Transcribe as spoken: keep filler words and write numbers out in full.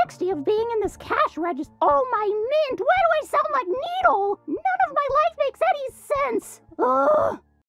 sixty of being in this cash register. Oh my mint, why do I sound like Needle? None of my life makes any sense. Ugh.